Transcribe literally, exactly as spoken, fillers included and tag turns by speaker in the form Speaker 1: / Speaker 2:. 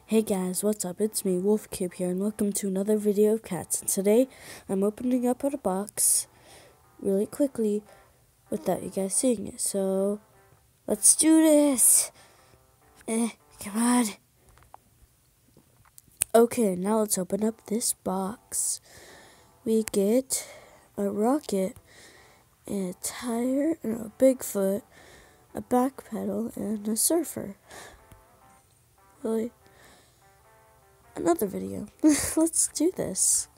Speaker 1: Hey guys, what's up? It's me, WolfCube here, and welcome to another video of cats. And today, I'm opening up a box really quickly without you guys seeing it. So, let's do this! Eh, come on. Okay, now let's open up this box. We get a rocket, a tire, and a Bigfoot, a back pedal, and a surfer. Really? Another video. Let's do this.